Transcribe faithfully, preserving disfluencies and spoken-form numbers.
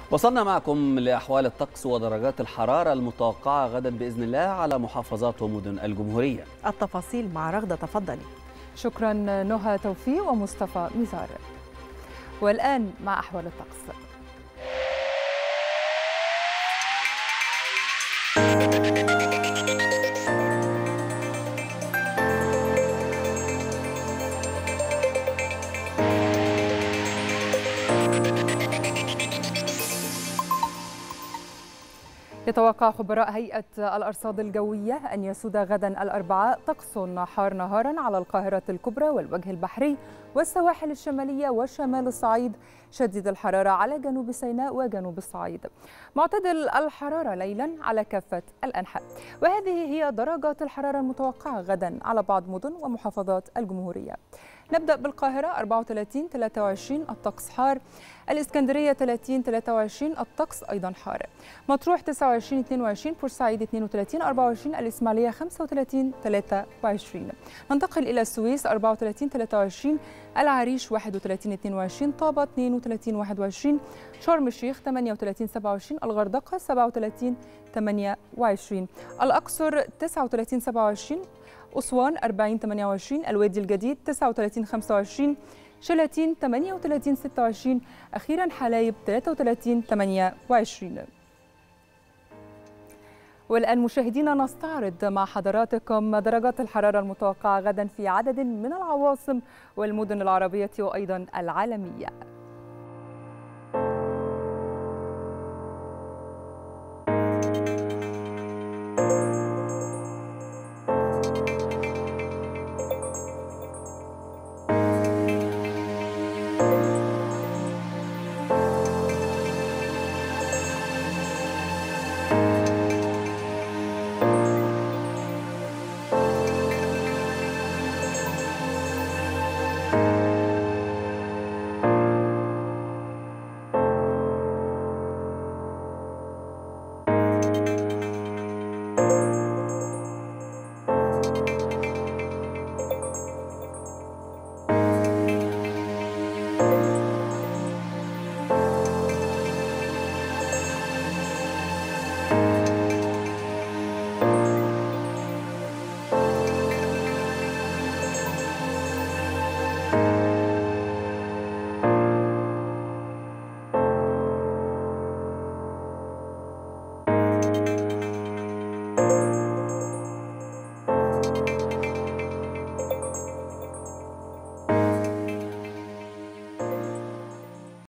وصلنا معكم لأحوال الطقس ودرجات الحرارة المتوقعة غدا بإذن الله على محافظات ومدن الجمهورية. التفاصيل مع رغدة، تفضلي. شكرا نهى توفيق ومصطفى مزار. والآن مع أحوال الطقس. يتوقع خبراء هيئة الأرصاد الجوية أن يسود غدا الأربعاء طقس حار نهارا على القاهرة الكبرى والوجه البحري والسواحل الشمالية وشمال الصعيد، شديد الحرارة على جنوب سيناء وجنوب الصعيد، معتدل الحرارة ليلا على كافة الأنحاء. وهذه هي درجات الحرارة المتوقعة غدا على بعض مدن ومحافظات الجمهورية. نبدأ بالقاهرة أربعة وثلاثين ثلاثة وعشرين الطقس حار، الإسكندرية ثلاثين ثلاثة وعشرين الطقس أيضا حار، مطروح تسعة وعشرين اثنين وعشرين، بورسعيد اثنين وثلاثين أربعة وعشرين، الإسماعيلية خمسة وثلاثين ثلاثة وعشرين. ننتقل إلى السويس أربعة وثلاثين ثلاثة وعشرين، العريش واحد وثلاثين اثنين وعشرين، طابة اثنين وثلاثين واحد وعشرين، شرم الشيخ ثمانية وثلاثين سبعة وعشرين، الغردقة سبعة وثلاثين ثمانية وعشرين، الأقصر تسعة وثلاثين سبعة وعشرين، أسوان أربعين ثمانية وعشرين، الوادي الجديد تسعة وثلاثين خمسة وعشرين، شلاتين ثمانية وثلاثين ستة وعشرين، أخيرا حلايب ثلاثة وثلاثين ثمانية وعشرين. والآن مشاهدينا نستعرض مع حضراتكم درجات الحرارة المتوقعة غدا في عدد من العواصم والمدن العربية وأيضا العالمية.